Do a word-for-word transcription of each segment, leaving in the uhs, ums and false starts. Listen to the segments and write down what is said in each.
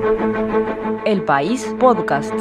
El País Podcast.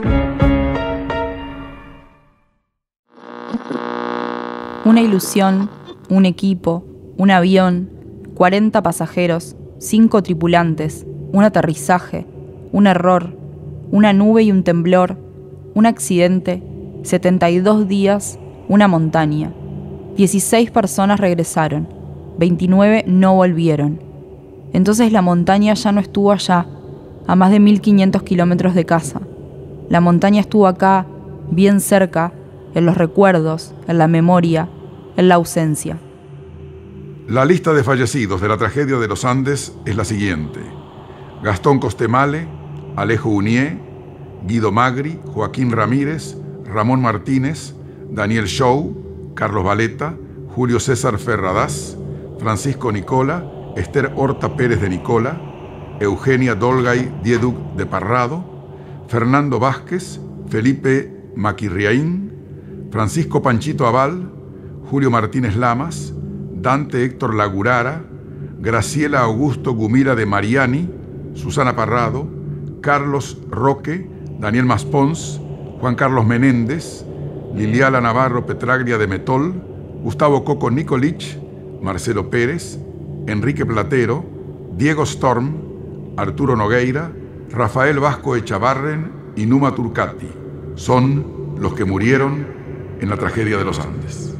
Una ilusión, un equipo, un avión, cuarenta pasajeros, cinco tripulantes, un aterrizaje, un error, una nube y un temblor, un accidente, setenta y dos días, una montaña. dieciséis personas regresaron, veintinueve no volvieron. Entonces la montaña ya no estuvo allá, a más de mil quinientos kilómetros de casa. La montaña estuvo acá, bien cerca, en los recuerdos, en la memoria, en la ausencia. La lista de fallecidos de la tragedia de los Andes es la siguiente: Gastón Costemale, Alejo Unié, Guido Magri, Joaquín Ramírez, Ramón Martínez, Daniel Show, Carlos Valeta, Julio César Ferradas, Francisco Nicola, Esther Horta Pérez de Nicola, Eugenia Dolgay Dieduc de Parrado, Fernando Vázquez, Felipe Maquirriaín, Francisco Panchito Aval, Julio Martínez Lamas, Dante Héctor Lagurara, Graciela Augusto Gumira de Mariani, Susana Parrado, Carlos Roque, Daniel Maspons, Juan Carlos Menéndez, Liliana Navarro Petraglia de Metol, Gustavo Coco Nicolich, Marcelo Pérez, Enrique Platero, Diego Storm, Arturo Nogueira, Rafael Vasco Echavarren y Numa Turcati. Son los que murieron en la tragedia de los Andes.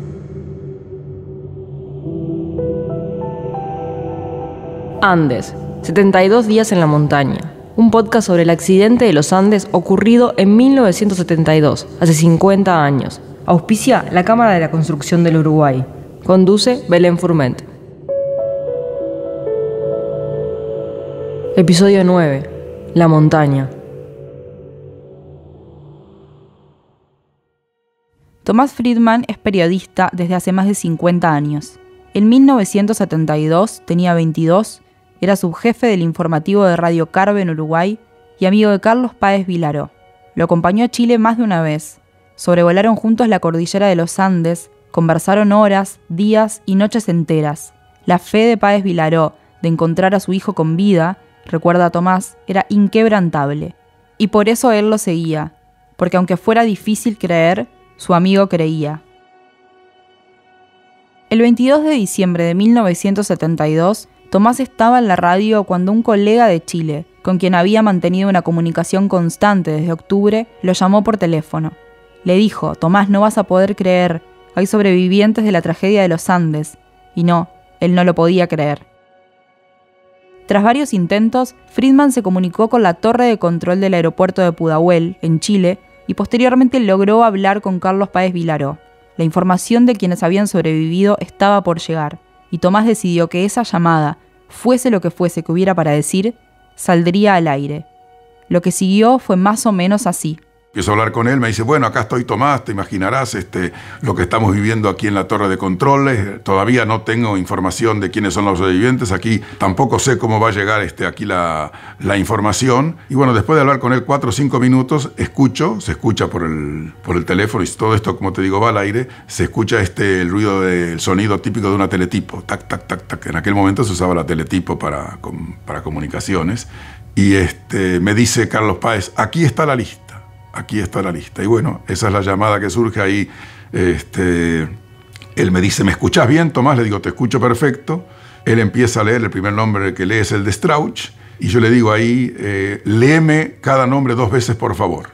Andes, setenta y dos días en la montaña. Un podcast sobre el accidente de los Andes ocurrido en mil novecientos setenta y dos, hace cincuenta años. Auspicia la Cámara de la Construcción del Uruguay. Conduce Belén Furment. Episodio nueve. La montaña. Tomás Friedman es periodista desde hace más de cincuenta años. En mil novecientos setenta y dos tenía veintidós, era subjefe del informativo de Radio Carve en Uruguay y amigo de Carlos Páez Vilaró. Lo acompañó a Chile más de una vez. Sobrevolaron juntos la cordillera de los Andes, conversaron horas, días y noches enteras. La fe de Páez Vilaró de encontrar a su hijo con vida, recuerda a Tomás, era inquebrantable. Y por eso él lo seguía, porque aunque fuera difícil creer, su amigo creía. El veintidós de diciembre de mil novecientos setenta y dos, Tomás estaba en la radio cuando un colega de Chile, con quien había mantenido una comunicación constante desde octubre, lo llamó por teléfono. Le dijo: Tomás, no vas a poder creer, hay sobrevivientes de la tragedia de los Andes. Y no, él no lo podía creer. Tras varios intentos, Friedman se comunicó con la torre de control del aeropuerto de Pudahuel, en Chile, y posteriormente logró hablar con Carlos Páez Vilaró. La información de quienes habían sobrevivido estaba por llegar, y Tomás decidió que esa llamada, fuese lo que fuese que hubiera para decir, saldría al aire. Lo que siguió fue más o menos así. Empiezo a hablar con él, me dice: bueno, acá estoy, Tomás, te imaginarás este, lo que estamos viviendo aquí en la torre de controles. Todavía no tengo información de quiénes son los sobrevivientes. Aquí tampoco sé cómo va a llegar este, aquí la, la información. Y bueno, después de hablar con él cuatro o cinco minutos, escucho, se escucha por el, por el teléfono, y todo esto, como te digo, va al aire, se escucha este, el ruido del sonido típico de una teletipo. Tac, tac, tac, tac. En aquel momento se usaba la teletipo para, para comunicaciones. Y este, me dice Carlos Páez: aquí está la lista. Aquí está la lista. Y bueno, esa es la llamada que surge ahí. Este, él me dice: ¿me escuchás bien, Tomás? Le digo: te escucho perfecto. Él empieza a leer, el primer nombre que lee es el de Strauch, y yo le digo ahí: eh, léeme cada nombre dos veces, por favor.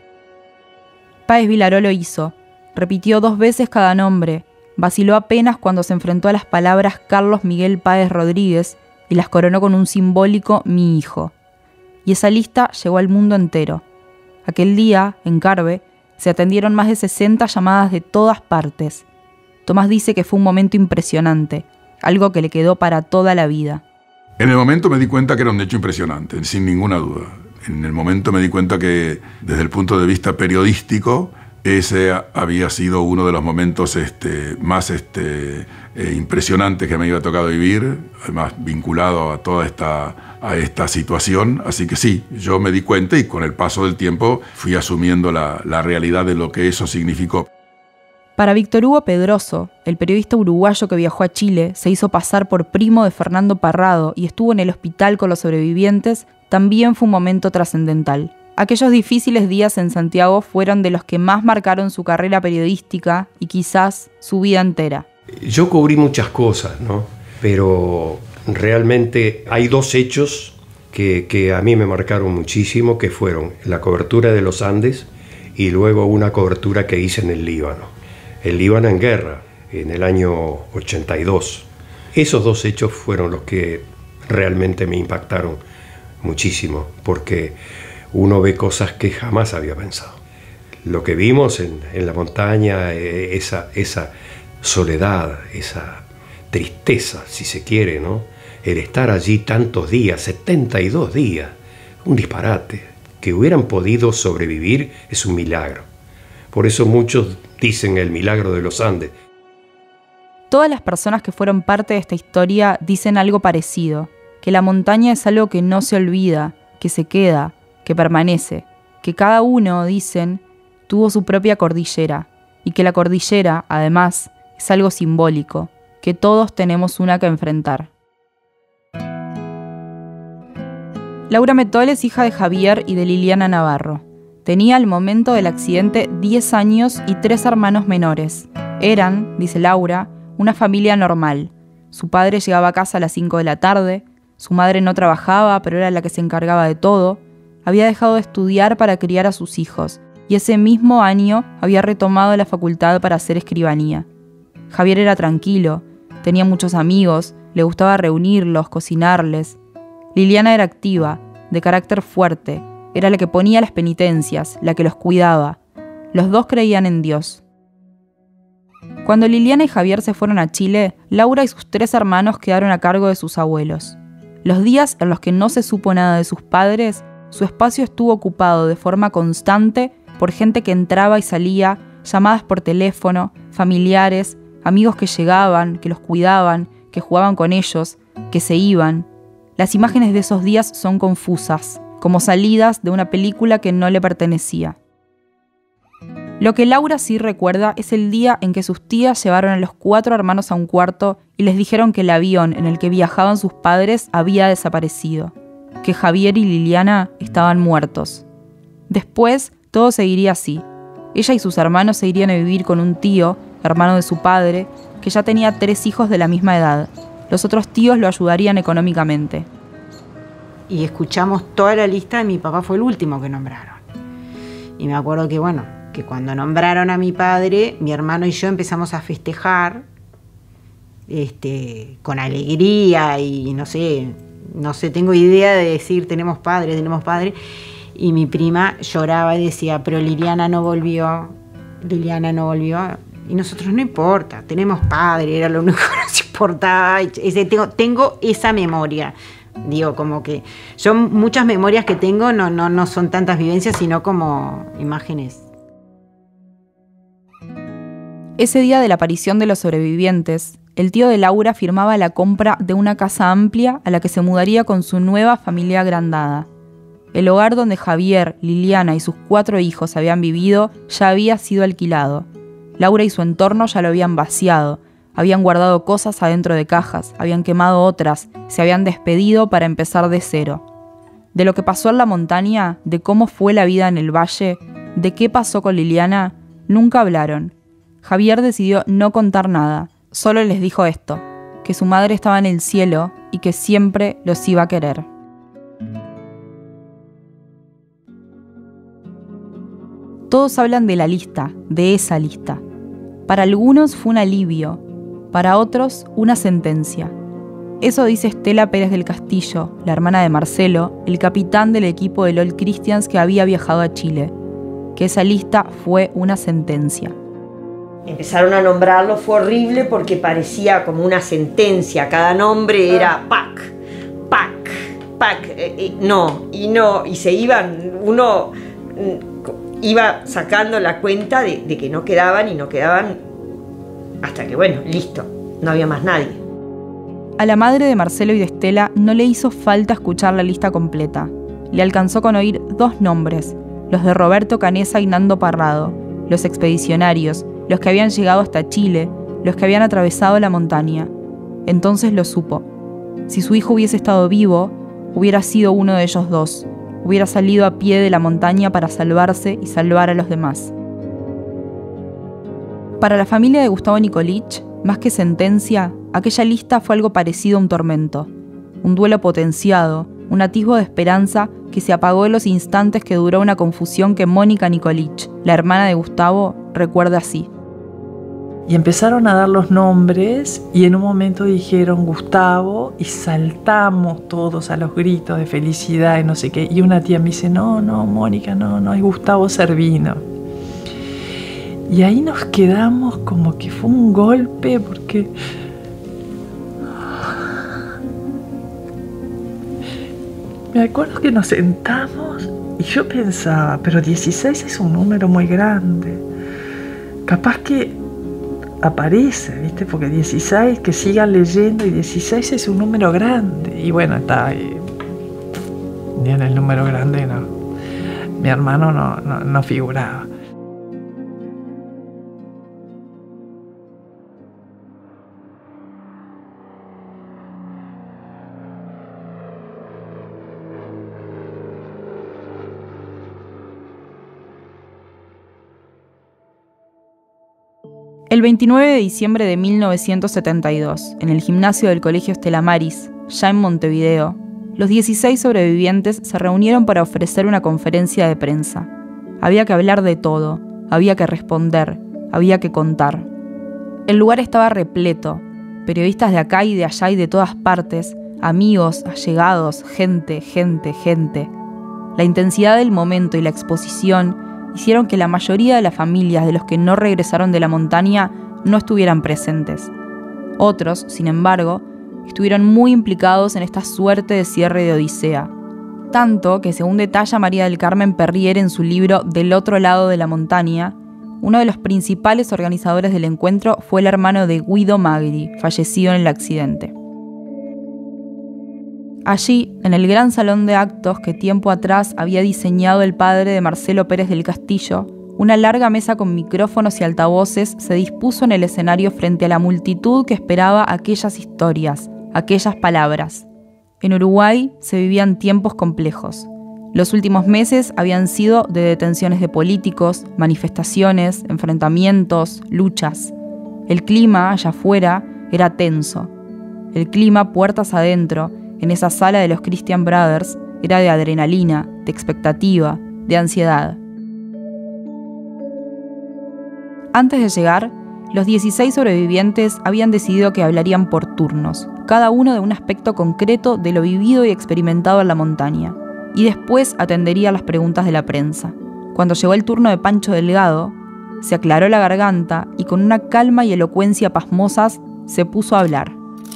Páez Vilaró lo hizo. Repitió dos veces cada nombre. Vaciló apenas cuando se enfrentó a las palabras Carlos Miguel Páez Rodríguez y las coronó con un simbólico mi hijo. Y esa lista llegó al mundo entero. Aquel día, en Carve, se atendieron más de sesenta llamadas de todas partes. Tomás dice que fue un momento impresionante, algo que le quedó para toda la vida. En el momento me di cuenta que era un hecho impresionante, sin ninguna duda. En el momento me di cuenta que, desde el punto de vista periodístico, ese había sido uno de los momentos este, más este, eh, impresionantes que me había tocado vivir, además vinculado a toda esta, a esta situación. Así que sí, yo me di cuenta y con el paso del tiempo fui asumiendo la, la realidad de lo que eso significó. Para Víctor Hugo Pedroso, el periodista uruguayo que viajó a Chile, se hizo pasar por primo de Fernando Parrado y estuvo en el hospital con los sobrevivientes, también fue un momento trascendental. Aquellos difíciles días en Santiago fueron de los que más marcaron su carrera periodística y quizás su vida entera. Yo cubrí muchas cosas, ¿no? Pero realmente hay dos hechos que, que a mí me marcaron muchísimo, que fueron la cobertura de los Andes y luego una cobertura que hice en el Líbano. El Líbano en guerra, en el año ochenta y dos. Esos dos hechos fueron los que realmente me impactaron muchísimo, porque uno ve cosas que jamás había pensado. Lo que vimos en, en la montaña, eh, esa, esa soledad, esa tristeza, si se quiere, ¿no? El estar allí tantos días, setenta y dos días, un disparate. Que hubieran podido sobrevivir es un milagro. Por eso muchos dicen el milagro de los Andes. Todas las personas que fueron parte de esta historia dicen algo parecido, que la montaña es algo que no se olvida, que se queda, que permanece, que cada uno, dicen, tuvo su propia cordillera, y que la cordillera, además, es algo simbólico, que todos tenemos una que enfrentar. Laura Metol es hija de Javier y de Liliana Navarro. Tenía al momento del accidente diez años y tres hermanos menores. Eran, dice Laura, una familia normal. Su padre llegaba a casa a las cinco de la tarde, su madre no trabajaba, pero era la que se encargaba de todo. Había dejado de estudiar para criar a sus hijos, y ese mismo año había retomado la facultad para hacer escribanía. Javier era tranquilo, tenía muchos amigos, le gustaba reunirlos, cocinarles. Liliana era activa, de carácter fuerte, era la que ponía las penitencias, la que los cuidaba. Los dos creían en Dios. Cuando Liliana y Javier se fueron a Chile, Laura y sus tres hermanos quedaron a cargo de sus abuelos. Los días en los que no se supo nada de sus padres, su espacio estuvo ocupado de forma constante por gente que entraba y salía, llamadas por teléfono, familiares, amigos que llegaban, que los cuidaban, que jugaban con ellos, que se iban. Las imágenes de esos días son confusas, como salidas de una película que no le pertenecía. Lo que Laura sí recuerda es el día en que sus tías llevaron a los cuatro hermanos a un cuarto y les dijeron que el avión en el que viajaban sus padres había desaparecido, que Javier y Liliana estaban muertos. Después, todo seguiría así. Ella y sus hermanos se irían a vivir con un tío, hermano de su padre, que ya tenía tres hijos de la misma edad. Los otros tíos lo ayudarían económicamente. Y escuchamos toda la lista, y mi papá fue el último que nombraron. Y me acuerdo que, bueno, que cuando nombraron a mi padre, mi hermano y yo empezamos a festejar este, con alegría y no sé, no sé, tengo idea de decir tenemos padre, tenemos padre. Y mi prima lloraba y decía, pero Liliana no volvió, Liliana no volvió. Y nosotros, no importa, tenemos padre, era lo único que nos importaba. Ese, tengo, tengo esa memoria. Digo, como que yo muchas memorias que tengo no, no, no son tantas vivencias, sino como imágenes. Ese día de la aparición de los sobrevivientes, el tío de Laura firmaba la compra de una casa amplia a la que se mudaría con su nueva familia agrandada. El hogar donde Javier, Liliana y sus cuatro hijos habían vivido ya había sido alquilado. Laura y su entorno ya lo habían vaciado, habían guardado cosas adentro de cajas, habían quemado otras, se habían despedido para empezar de cero. De lo que pasó en la montaña, de cómo fue la vida en el valle, de qué pasó con Liliana, nunca hablaron. Javier decidió no contar nada, solo les dijo esto, que su madre estaba en el cielo y que siempre los iba a querer. Todos hablan de la lista, de esa lista. Para algunos fue un alivio, para otros una sentencia. Eso dice Estela Pérez del Castillo, la hermana de Marcelo, el capitán del equipo de All Christians que había viajado a Chile, que esa lista fue una sentencia. Empezaron a nombrarlo, fue horrible porque parecía como una sentencia, cada nombre era pac, pac, pac, eh, eh, no, y no, y se iban, uno iba sacando la cuenta de, de que no quedaban y no quedaban hasta que, bueno, listo, no había más nadie. A la madre de Marcelo y de Estela no le hizo falta escuchar la lista completa. Le alcanzó con oír dos nombres, los de Roberto Canesa y Nando Parrado, los expedicionarios, los que habían llegado hasta Chile, los que habían atravesado la montaña. Entonces lo supo. Si su hijo hubiese estado vivo, hubiera sido uno de ellos dos. Hubiera salido a pie de la montaña para salvarse y salvar a los demás. Para la familia de Gustavo Nikolic, más que sentencia, aquella lista fue algo parecido a un tormento. Un duelo potenciado, un atisbo de esperanza que se apagó en los instantes que duró una confusión que Mónica Nikolic, la hermana de Gustavo, recuerda así. Y empezaron a dar los nombres y en un momento dijeron Gustavo y saltamos todos a los gritos de felicidad y no sé qué. Y una tía me dice, no, no, Mónica, no, no, es Gustavo Servino. Y ahí nos quedamos como que fue un golpe porque... Me acuerdo que nos sentamos y yo pensaba, pero dieciséis es un número muy grande. Capaz que aparece, ¿viste? Porque dieciséis, que sigan leyendo, y dieciséis es un número grande. Y bueno, está ahí. Ni en el número grande, no. Mi hermano no, no, no figuraba. El veintinueve de diciembre de mil novecientos setenta y dos, en el gimnasio del Colegio Stella Maris, ya en Montevideo, los dieciséis sobrevivientes se reunieron para ofrecer una conferencia de prensa. Había que hablar de todo, había que responder, había que contar. El lugar estaba repleto, periodistas de acá y de allá y de todas partes, amigos, allegados, gente, gente, gente. La intensidad del momento y la exposición hicieron que la mayoría de las familias de los que no regresaron de la montaña no estuvieran presentes. Otros, sin embargo, estuvieron muy implicados en esta suerte de cierre de Odisea. Tanto que, según detalla María del Carmen Perrier en su libro Del otro lado de la montaña, uno de los principales organizadores del encuentro fue el hermano de Guido Magri, fallecido en el accidente. Allí, en el gran salón de actos que tiempo atrás había diseñado el padre de Marcelo Pérez del Castillo, una larga mesa con micrófonos y altavoces se dispuso en el escenario frente a la multitud que esperaba aquellas historias, aquellas palabras. En Uruguay se vivían tiempos complejos. Los últimos meses habían sido de detenciones de políticos, manifestaciones, enfrentamientos, luchas. El clima allá afuera era tenso. El clima puertas adentro, en esa sala de los Christian Brothers, era de adrenalina, de expectativa, de ansiedad. Antes de llegar, los dieciséis sobrevivientes habían decidido que hablarían por turnos, cada uno de un aspecto concreto de lo vivido y experimentado en la montaña, y después atendería las preguntas de la prensa. Cuando llegó el turno de Pancho Delgado, se aclaró la garganta y con una calma y elocuencia pasmosas se puso a hablar.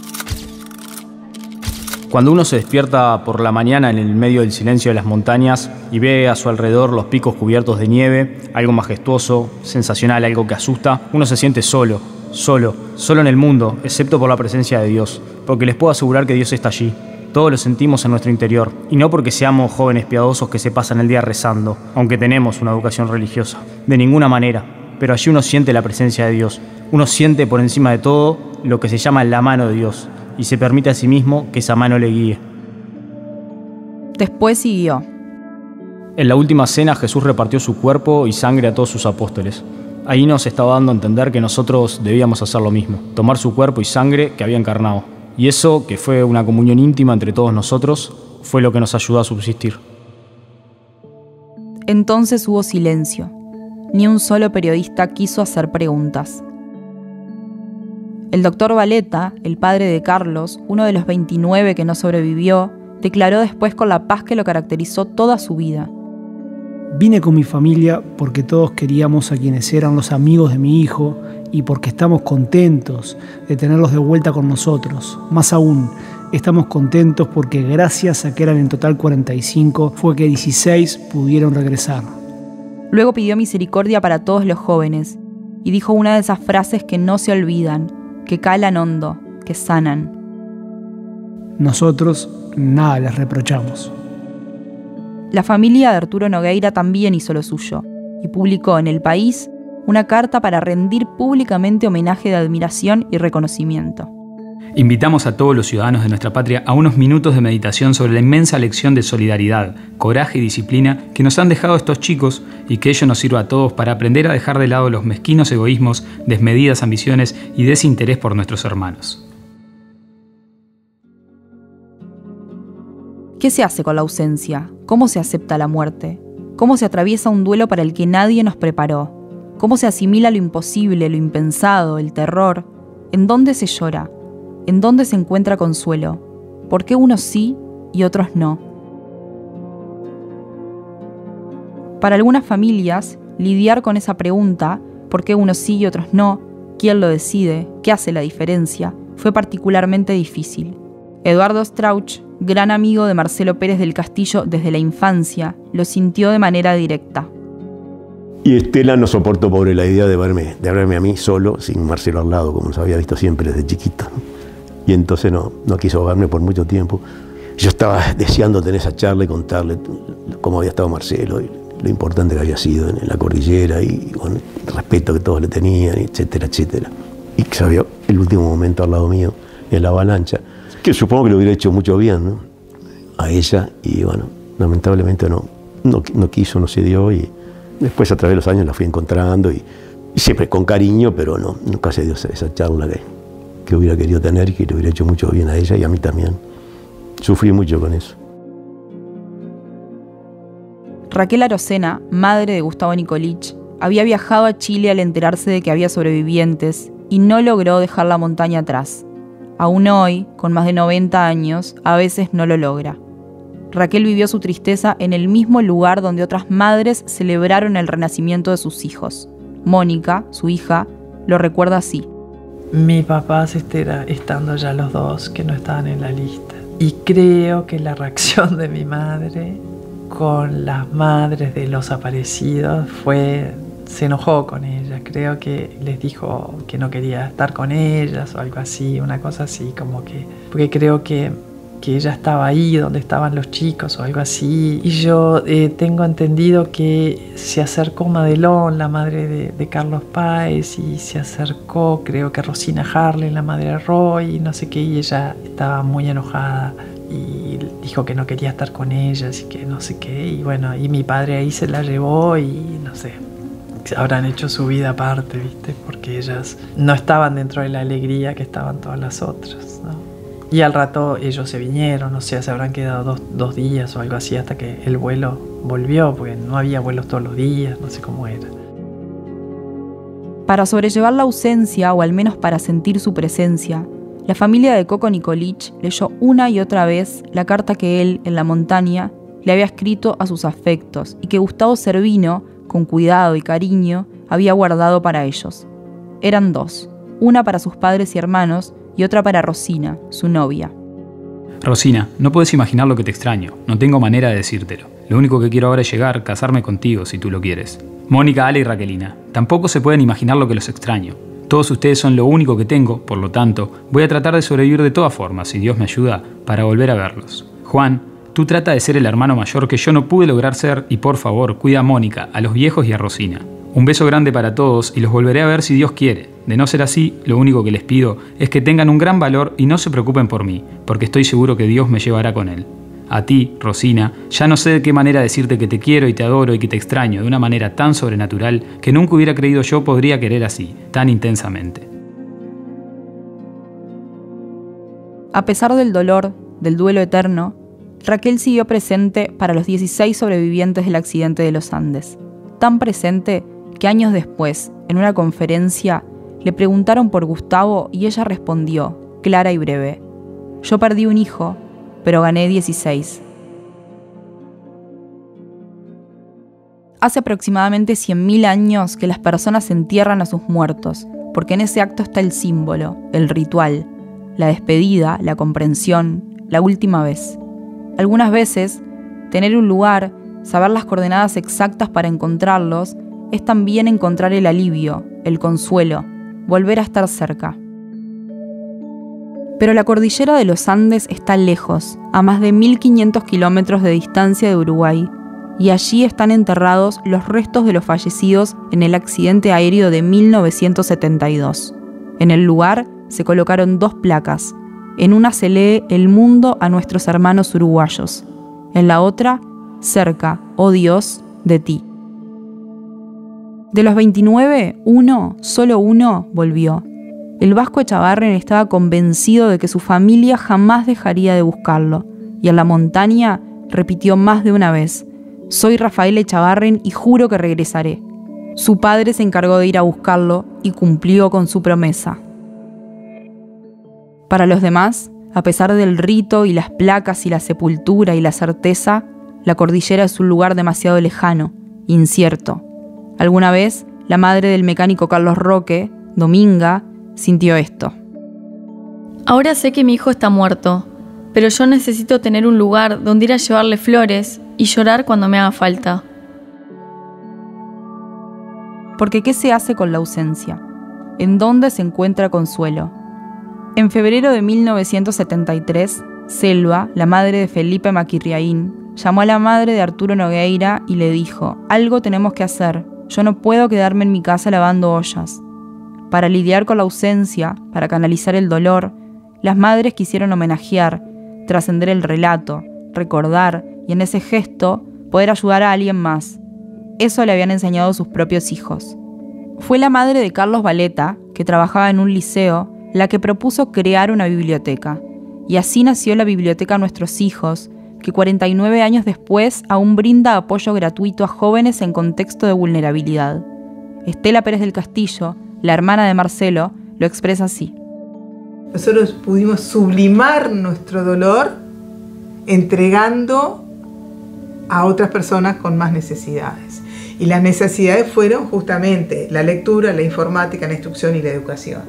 Cuando uno se despierta por la mañana en el medio del silencio de las montañas y ve a su alrededor los picos cubiertos de nieve, algo majestuoso, sensacional, algo que asusta, uno se siente solo, solo, solo en el mundo, excepto por la presencia de Dios, porque les puedo asegurar que Dios está allí. Todos lo sentimos en nuestro interior, y no porque seamos jóvenes piadosos que se pasan el día rezando, aunque tenemos una educación religiosa, de ninguna manera, pero allí uno siente la presencia de Dios, uno siente por encima de todo lo que se llama la mano de Dios, y se permite a sí mismo que esa mano le guíe. Después siguió. En la última cena Jesús repartió su cuerpo y sangre a todos sus apóstoles. Ahí nos estaba dando a entender que nosotros debíamos hacer lo mismo, tomar su cuerpo y sangre que había encarnado. Y eso, que fue una comunión íntima entre todos nosotros, fue lo que nos ayudó a subsistir. Entonces hubo silencio. Ni un solo periodista quiso hacer preguntas. El doctor Valeta, el padre de Carlos, uno de los veintinueve que no sobrevivió, declaró después con la paz que lo caracterizó toda su vida. Vine con mi familia porque todos queríamos a quienes eran los amigos de mi hijo y porque estamos contentos de tenerlos de vuelta con nosotros. Más aún, estamos contentos porque gracias a que eran en total cuarenta y cinco, fue que dieciséis pudieron regresar. Luego pidió misericordia para todos los jóvenes y dijo una de esas frases que no se olvidan, que calan hondo, que sanan. Nosotros nada les reprochamos. La familia de Arturo Nogueira también hizo lo suyo y publicó en El País una carta para rendir públicamente homenaje de admiración y reconocimiento. Invitamos a todos los ciudadanos de nuestra patria a unos minutos de meditación sobre la inmensa lección de solidaridad, coraje y disciplina que nos han dejado estos chicos y que ello nos sirva a todos para aprender a dejar de lado los mezquinos egoísmos, desmedidas ambiciones y desinterés por nuestros hermanos. ¿Qué se hace con la ausencia? ¿Cómo se acepta la muerte? ¿Cómo se atraviesa un duelo para el que nadie nos preparó? ¿Cómo se asimila lo imposible, lo impensado, el terror? ¿En dónde se llora? ¿En dónde se encuentra consuelo? ¿Por qué unos sí y otros no? Para algunas familias, lidiar con esa pregunta, ¿por qué unos sí y otros no? ¿Quién lo decide? ¿Qué hace la diferencia? Fue particularmente difícil. Eduardo Strauch, gran amigo de Marcelo Pérez del Castillo desde la infancia, lo sintió de manera directa. Y Estela no soportó, pobre, la idea de verme, de verme a mí solo, sin Marcelo al lado, como nos había visto siempre desde chiquito. Y entonces no, no quiso verme por mucho tiempo. Yo estaba deseando tener esa charla y contarle cómo había estado Marcelo, y lo importante que había sido en la cordillera, y con el respeto que todos le tenían, etcétera, etcétera. Y que se vio el último momento al lado mío, en la avalancha, que supongo que le hubiera hecho mucho bien, ¿no?, a ella, y bueno, lamentablemente no, no, no quiso, no se dio, y después a través de los años la fui encontrando, y, y siempre con cariño, pero no, nunca se dio esa, esa charla que, que hubiera querido tener y que le hubiera hecho mucho bien a ella y a mí también. Sufrí mucho con eso. Raquel Arocena, madre de Gustavo Nikolic, había viajado a Chile al enterarse de que había sobrevivientes y no logró dejar la montaña atrás. Aún hoy, con más de noventa años, a veces no lo logra. Raquel vivió su tristeza en el mismo lugar donde otras madres celebraron el renacimiento de sus hijos. Mónica, su hija, lo recuerda así. Mi papá era estando ya los dos que no estaban en la lista. Y creo que la reacción de mi madre con las madres de los aparecidos fue... se enojó con ellas, creo que les dijo que no quería estar con ellas o algo así, una cosa así, como que... Porque creo que, que ella estaba ahí donde estaban los chicos o algo así. Y yo eh, tengo entendido que se acercó Madelón, la madre de, de Carlos Páez, y se acercó, creo que Rosina Harley, la madre de Roy, y no sé qué, y ella estaba muy enojada y dijo que no quería estar con ellas y que no sé qué. Y bueno, y mi padre ahí se la llevó y no sé, habrán hecho su vida aparte, ¿viste? Porque ellas no estaban dentro de la alegría que estaban todas las otras, ¿no? Y al rato ellos se vinieron, o sea, se habrán quedado dos, dos días o algo así hasta que el vuelo volvió, porque no había vuelos todos los días, no sé cómo era. Para sobrellevar la ausencia, o al menos para sentir su presencia, la familia de Coco Nikolic leyó una y otra vez la carta que él, en la montaña, le había escrito a sus afectos y que Gustavo Cervino, con cuidado y cariño, había guardado para ellos. Eran dos, una para sus padres y hermanos y otra para Rosina, su novia. Rosina, no puedes imaginar lo que te extraño, no tengo manera de decírtelo. Lo único que quiero ahora es llegar, casarme contigo, si tú lo quieres. Mónica, Ale y Raquelina, tampoco se pueden imaginar lo que los extraño. Todos ustedes son lo único que tengo, por lo tanto, voy a tratar de sobrevivir de todas formas, si Dios me ayuda, para volver a verlos. Juan, tú trata de ser el hermano mayor que yo no pude lograr ser y por favor, cuida a Mónica, a los viejos y a Rosina. Un beso grande para todos y los volveré a ver si Dios quiere. De no ser así, lo único que les pido es que tengan un gran valor y no se preocupen por mí, porque estoy seguro que Dios me llevará con él. A ti, Rosina, ya no sé de qué manera decirte que te quiero y te adoro y que te extraño de una manera tan sobrenatural que nunca hubiera creído yo podría querer así, tan intensamente. A pesar del dolor, del duelo eterno, Raquel siguió presente para los dieciséis sobrevivientes del accidente de los Andes. Tan presente que años después, en una conferencia, le preguntaron por Gustavo y ella respondió, clara y breve: yo perdí un hijo, pero gané dieciséis. Hace aproximadamente cien mil años que las personas entierran a sus muertos, porque en ese acto está el símbolo, el ritual, la despedida, la comprensión, la última vez. Algunas veces, tener un lugar, saber las coordenadas exactas para encontrarlos, es también encontrar el alivio, el consuelo, volver a estar cerca. Pero la cordillera de los Andes está lejos, a más de mil quinientos kilómetros de distancia de Uruguay, y allí están enterrados los restos de los fallecidos en el accidente aéreo de mil novecientos setenta y dos. En el lugar se colocaron dos placas. En una se lee "El mundo a nuestros hermanos uruguayos". En la otra, "Cerca, oh Dios, de ti". De los veintinueve, uno, solo uno, volvió. El Vasco Echávarri estaba convencido de que su familia jamás dejaría de buscarlo, y en la montaña repitió más de una vez: "Soy Rafael Echávarri y juro que regresaré". Su padre se encargó de ir a buscarlo y cumplió con su promesa. Para los demás, a pesar del rito y las placas y la sepultura y la certeza, la cordillera es un lugar demasiado lejano, incierto. Alguna vez, la madre del mecánico Carlos Roque, Dominga, sintió esto. Ahora sé que mi hijo está muerto, pero yo necesito tener un lugar donde ir a llevarle flores y llorar cuando me haga falta. Porque ¿qué se hace con la ausencia? ¿En dónde se encuentra consuelo? En febrero de mil novecientos setenta y tres, Selva, la madre de Felipe Maquirriaín, llamó a la madre de Arturo Nogueira y le dijo: "Algo tenemos que hacer, yo no puedo quedarme en mi casa lavando ollas". Para lidiar con la ausencia, para canalizar el dolor, las madres quisieron homenajear, trascender el relato, recordar y en ese gesto poder ayudar a alguien más. Eso le habían enseñado sus propios hijos. Fue la madre de Carlos Valeta, que trabajaba en un liceo, la que propuso crear una biblioteca. Y así nació la Biblioteca Nuestros Hijos, que cuarenta y nueve años después aún brinda apoyo gratuito a jóvenes en contexto de vulnerabilidad. Estela Pérez del Castillo, la hermana de Marcelo, lo expresa así. Nosotros pudimos sublimar nuestro dolor entregando a otras personas con más necesidades. Y las necesidades fueron justamente la lectura, la informática, la instrucción y la educación.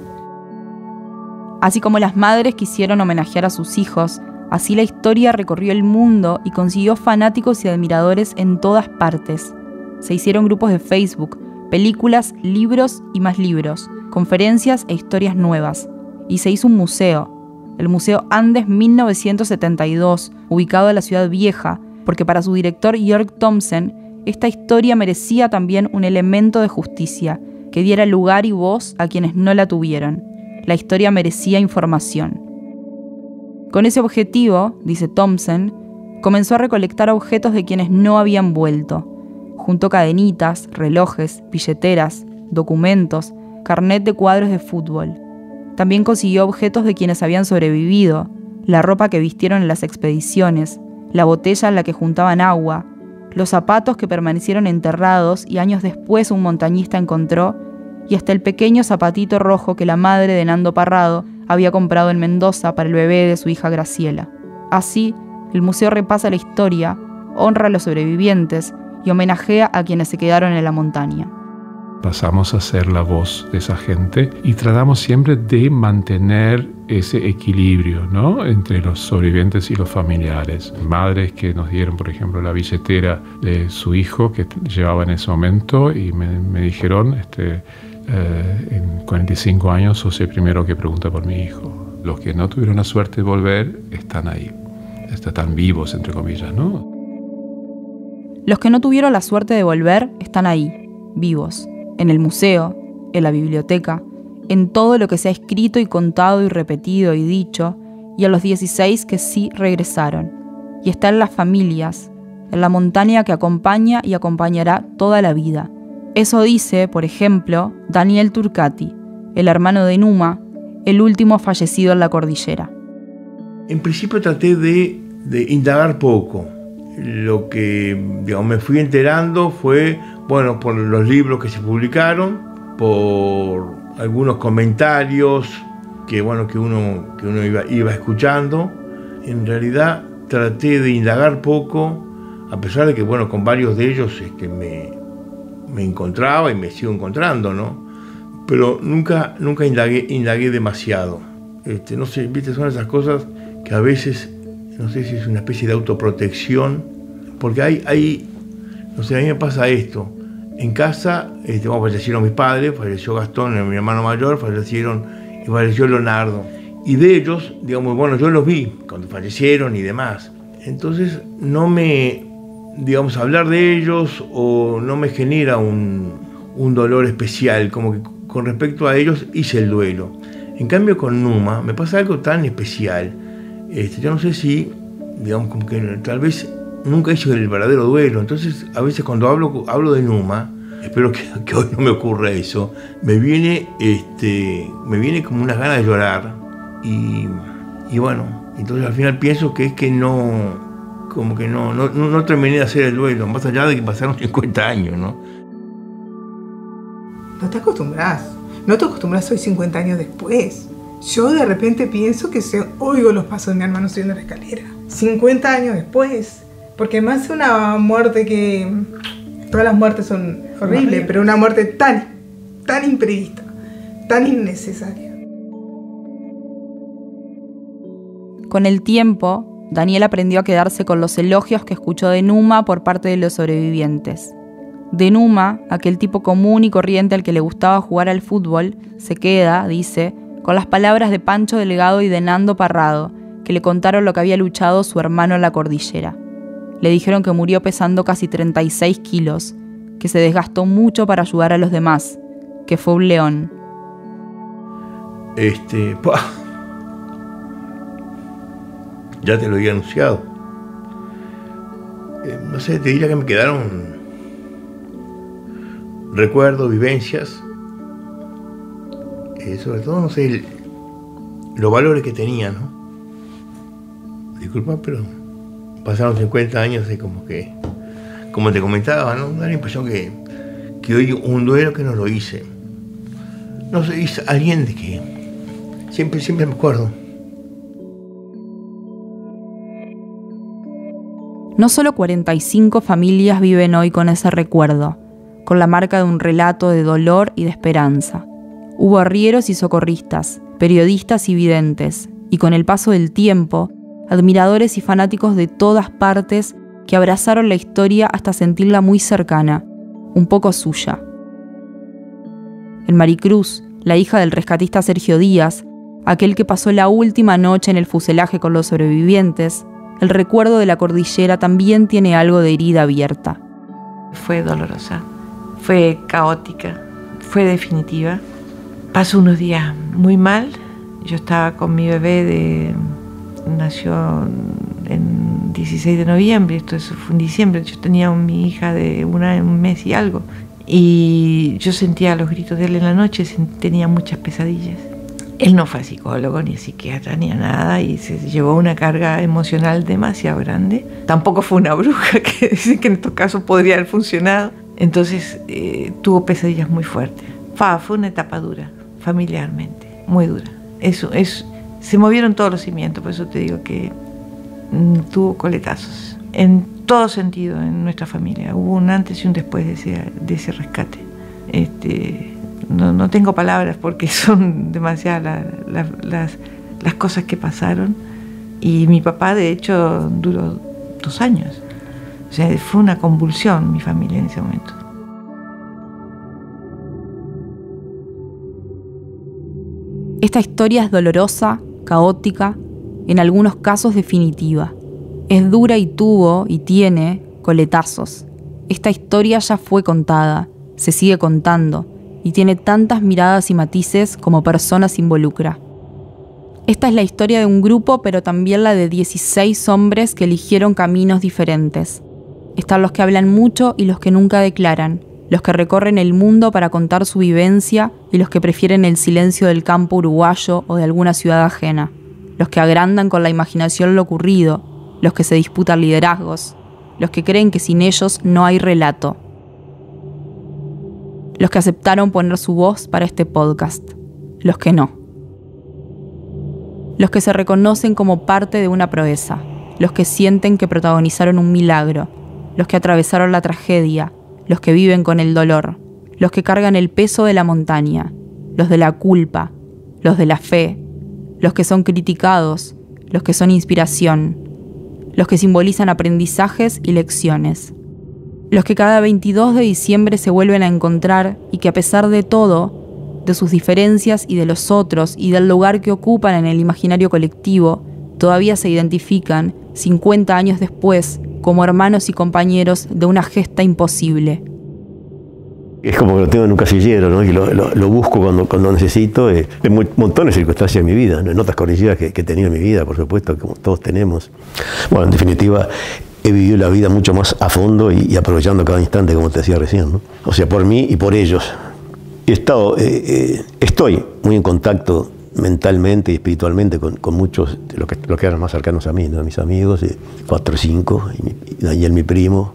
Así como las madres quisieron homenajear a sus hijos, así la historia recorrió el mundo y consiguió fanáticos y admiradores en todas partes. Se hicieron grupos de Facebook, películas, libros y más libros, conferencias e historias nuevas. Y se hizo un museo, el Museo Andes mil novecientos setenta y dos, ubicado en la Ciudad Vieja, porque para su director Jörg Thomsen, esta historia merecía también un elemento de justicia, que diera lugar y voz a quienes no la tuvieron. La historia merecía información. Con ese objetivo, dice Thomsen, comenzó a recolectar objetos de quienes no habían vuelto. Juntó cadenitas, relojes, billeteras, documentos, carnet de cuadros de fútbol. También consiguió objetos de quienes habían sobrevivido, la ropa que vistieron en las expediciones, la botella en la que juntaban agua, los zapatos que permanecieron enterrados y años después un montañista encontró, y hasta el pequeño zapatito rojo que la madre de Nando Parrado había comprado en Mendoza para el bebé de su hija Graciela. Así, el museo repasa la historia, honra a los sobrevivientes y homenajea a quienes se quedaron en la montaña. Pasamos a ser la voz de esa gente y tratamos siempre de mantener ese equilibrio, ¿no?, entre los sobrevivientes y los familiares. Madres que nos dieron, por ejemplo, la billetera de su hijo que llevaba en ese momento y me, me dijeron, este, eh, en cuarenta y cinco años sos el primero que pregunta por mi hijo. Los que no tuvieron la suerte de volver están ahí, están vivos, entre comillas, ¿no? Los que no tuvieron la suerte de volver están ahí, vivos. En el museo, en la biblioteca, en todo lo que se ha escrito y contado y repetido y dicho, y a los dieciséis que sí regresaron. Y está en las familias, en la montaña que acompaña y acompañará toda la vida. Eso dice, por ejemplo, Daniel Turcati, el hermano de Numa, el último fallecido en la cordillera. En principio traté de, de indagar poco. Lo que, digamos, me fui enterando fue, bueno, por los libros que se publicaron, por algunos comentarios que, bueno, que uno, que uno iba, iba escuchando. En realidad traté de indagar poco, a pesar de que, bueno, con varios de ellos este, me, me encontraba y me sigo encontrando, ¿no? Pero nunca, nunca indagué, indagué demasiado. Este, no sé, viste, son esas cosas que a veces, no sé si es una especie de autoprotección, porque hay, hay no sé, a mí me pasa esto. En casa, este, bueno, fallecieron mis padres, falleció Gastón, mi hermano mayor, fallecieron y falleció Leonardo. Y de ellos, digamos, bueno, yo los vi cuando fallecieron y demás. Entonces, no me, digamos, hablar de ellos o no me genera un, un dolor especial, como que con respecto a ellos hice el duelo. En cambio con Numa me pasa algo tan especial. Este, yo no sé si, digamos, como que tal vez nunca hizo el verdadero duelo. Entonces, a veces cuando hablo, hablo de Numa, espero que, que hoy no me ocurra eso, me viene, este, me viene como unas ganas de llorar. Y, y bueno, entonces al final pienso que es que no... como que no, no, no terminé de hacer el duelo, más allá de que pasaron cincuenta años, ¿no? No te acostumbras, no te acostumbras hoy cincuenta años después. Yo de repente pienso que se, oigo los pasos de mi hermano subiendo la escalera. cincuenta años después, porque más una muerte que... Todas las muertes son horribles, pero una muerte tan, tan imprevista, tan innecesaria. Con el tiempo, Daniel aprendió a quedarse con los elogios que escuchó de Numa por parte de los sobrevivientes. De Numa, aquel tipo común y corriente al que le gustaba jugar al fútbol, se queda, dice, con las palabras de Pancho Delgado y de Nando Parrado, que le contaron lo que había luchado su hermano en la cordillera. Le dijeron que murió pesando casi treinta y seis kilos, que se desgastó mucho para ayudar a los demás, que fue un león. Este... ¡pah! Ya te lo había anunciado. Eh, no sé, te diría que me quedaron recuerdos, vivencias. Eh, sobre todo, no sé, el, los valores que tenía, ¿no? Disculpa, pero pasaron cincuenta años y como que, como te comentaba, ¿no? Da la impresión que, que hoy un duelo que no lo hice. No sé, es alguien de que siempre, siempre me acuerdo. No solo cuarenta y cinco familias viven hoy con ese recuerdo, con la marca de un relato de dolor y de esperanza. Hubo arrieros y socorristas, periodistas y videntes, y con el paso del tiempo, admiradores y fanáticos de todas partes que abrazaron la historia hasta sentirla muy cercana, un poco suya. En Maricruz, la hija del rescatista Sergio Díaz, aquel que pasó la última noche en el fuselaje con los sobrevivientes, el recuerdo de la cordillera también tiene algo de herida abierta. Fue dolorosa, fue caótica, fue definitiva. Pasó unos días muy mal. Yo estaba con mi bebé, de, nació en dieciséis de noviembre, esto fue en diciembre. Yo tenía mi hija de una, un mes y algo. Y yo sentía los gritos de él en la noche, tenía muchas pesadillas. Él no fue psicólogo, ni psiquiatra, ni a nada, y se llevó una carga emocional demasiado grande. Tampoco fue una bruja, que dicen que en estos casos podría haber funcionado. Entonces eh, tuvo pesadillas muy fuertes. Fa, fue una etapa dura, familiarmente, muy dura. Eso, es, se movieron todos los cimientos, por eso te digo que mm, tuvo coletazos. En todo sentido en nuestra familia. Hubo un antes y un después de ese, de ese rescate. Este... No, no tengo palabras porque son demasiadas la, la, las, las cosas que pasaron. Y mi papá, de hecho, duró dos años. O sea, fue una convulsión mi familia en ese momento. Esta historia es dolorosa, caótica, en algunos casos definitiva. Es dura y tuvo, y tiene, coletazos. Esta historia ya fue contada, se sigue contando, y tiene tantas miradas y matices como personas involucra. Esta es la historia de un grupo, pero también la de dieciséis hombres que eligieron caminos diferentes. Están los que hablan mucho y los que nunca declaran, los que recorren el mundo para contar su vivencia y los que prefieren el silencio del campo uruguayo o de alguna ciudad ajena, los que agrandan con la imaginación lo ocurrido, los que se disputan liderazgos, los que creen que sin ellos no hay relato. Los que aceptaron poner su voz para este podcast, los que no. Los que se reconocen como parte de una proeza, los que sienten que protagonizaron un milagro, los que atravesaron la tragedia, los que viven con el dolor, los que cargan el peso de la montaña, los de la culpa, los de la fe, los que son criticados, los que son inspiración, los que simbolizan aprendizajes y lecciones. Los que cada veintidós de diciembre se vuelven a encontrar y que a pesar de todo, de sus diferencias y de los otros y del lugar que ocupan en el imaginario colectivo, todavía se identifican, cincuenta años después, como hermanos y compañeros de una gesta imposible. Es como que lo tengo en un casillero, ¿no? Y lo, lo, lo busco cuando, cuando necesito, eh, en muy, montones de circunstancias de mi vida, ¿no? En notas corregidas que, que he tenido en mi vida, por supuesto, como todos tenemos. Bueno, en definitiva, he vivido la vida mucho más a fondo y, y aprovechando cada instante, como te decía recién, ¿no? O sea, por mí y por ellos. He estado, eh, eh, estoy muy en contacto mentalmente y espiritualmente con, con muchos de los que, los que eran más cercanos a mí, ¿no? Mis amigos, eh, cuatro o cinco, y, mi, y Daniel, mi primo.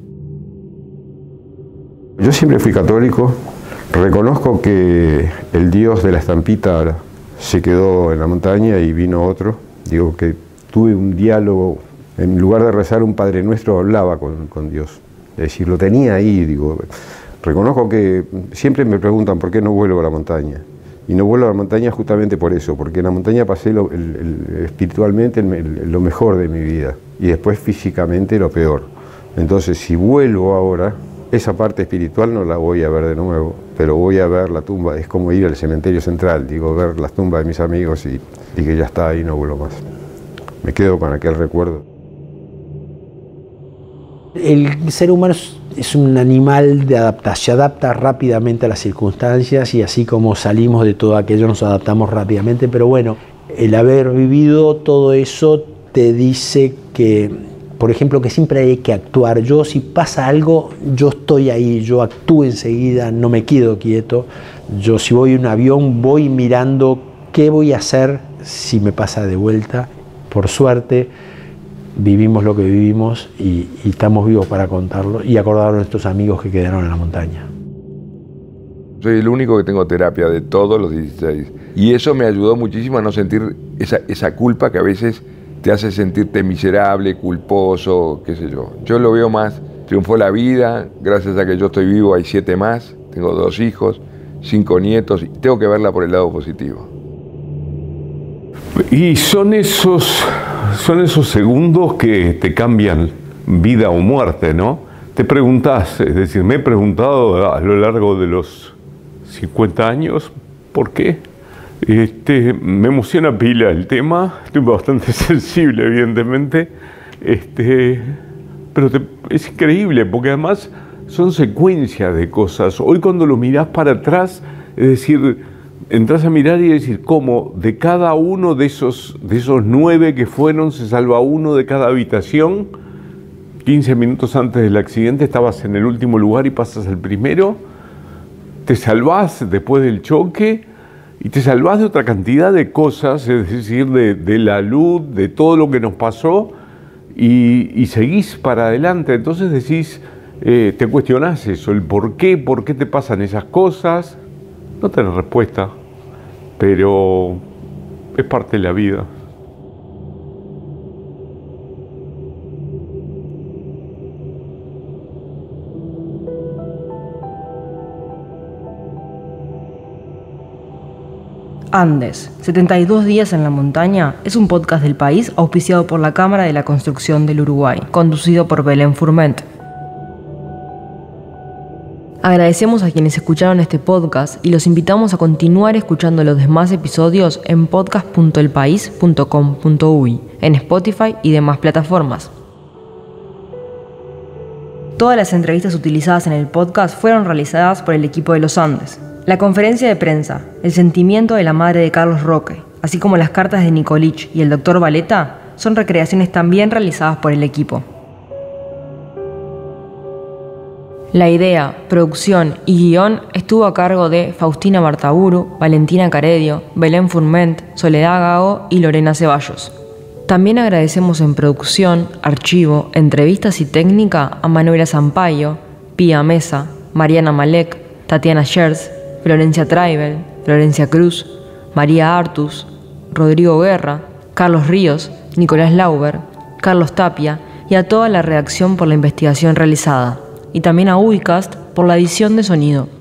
Yo siempre fui católico, reconozco que el Dios de la estampita se quedó en la montaña y vino otro. Digo que tuve un diálogo, en lugar de rezar un Padre Nuestro, hablaba con, con Dios. Es decir, lo tenía ahí, digo. Reconozco que siempre me preguntan por qué no vuelvo a la montaña. Y no vuelvo a la montaña justamente por eso, porque en la montaña pasé lo, el, el, espiritualmente el, el, lo mejor de mi vida y después físicamente lo peor. Entonces, si vuelvo ahora, esa parte espiritual no la voy a ver de nuevo, pero voy a ver la tumba, es como ir al cementerio central, digo, ver las tumbas de mis amigos y, y que ya está ahí, no vuelvo más. Me quedo con aquel recuerdo. El ser humano es, es un animal de adaptación, se adapta rápidamente a las circunstancias y así como salimos de todo aquello nos adaptamos rápidamente, pero bueno, el haber vivido todo eso te dice que, por ejemplo, que siempre hay que actuar. Yo, si pasa algo, yo estoy ahí, yo actúo enseguida, no me quedo quieto. Yo, si voy en un avión, voy mirando qué voy a hacer si me pasa de vuelta. Por suerte, vivimos lo que vivimos y, y estamos vivos para contarlo y acordar a nuestros amigos que quedaron en la montaña. Soy el único que tengo terapia de todos los dieciséis. Y eso me ayudó muchísimo a no sentir esa, esa culpa que a veces te hace sentirte miserable, culposo, qué sé yo. Yo lo veo más, triunfó la vida, gracias a que yo estoy vivo hay siete más, tengo dos hijos, cinco nietos, y tengo que verla por el lado positivo. Y son esos, son esos segundos que te cambian vida o muerte, ¿no? Te preguntás, es decir, me he preguntado a lo largo de los cincuenta años, ¿por qué? Este, me emociona pila el tema, estoy bastante sensible evidentemente, este, pero te, es increíble porque además son secuencias de cosas. Hoy cuando lo mirás para atrás, es decir, entras a mirar y decir cómo de cada uno de esos, de esos nueve que fueron se salva uno de cada habitación. quince minutos antes del accidente estabas en el último lugar y pasas al primero, te salvás después del choque. Y te salvás de otra cantidad de cosas, es decir, de, de la luz, de todo lo que nos pasó, y, y seguís para adelante. Entonces decís, eh, te cuestionás eso, el por qué, por qué te pasan esas cosas. No tenés respuesta, pero es parte de la vida. Andes, setenta y dos días en la montaña, es un podcast del País auspiciado por la Cámara de la Construcción del Uruguay, conducido por Belén Furment. Agradecemos a quienes escucharon este podcast y los invitamos a continuar escuchando los demás episodios en podcast punto el país punto com punto uy, en Spotify y demás plataformas. Todas las entrevistas utilizadas en el podcast fueron realizadas por el equipo de los Andes. La conferencia de prensa, el sentimiento de la madre de Carlos Roque, así como las cartas de Nicolich y el doctor Valeta, son recreaciones también realizadas por el equipo. La idea, producción y guión estuvo a cargo de Faustina Bartaburu, Valentina Caredio, Belén Furment, Soledad Gago y Lorena Ceballos. También agradecemos en producción, archivo, entrevistas y técnica a Manuela Zampayo, Pía Mesa, Mariana Malek, Tatiana Scherz, Florencia Traibel, Florencia Cruz, María Artus, Rodrigo Guerra, Carlos Ríos, Nicolás Lauber, Carlos Tapia y a toda la redacción por la investigación realizada, y también a Uicast por la edición de sonido.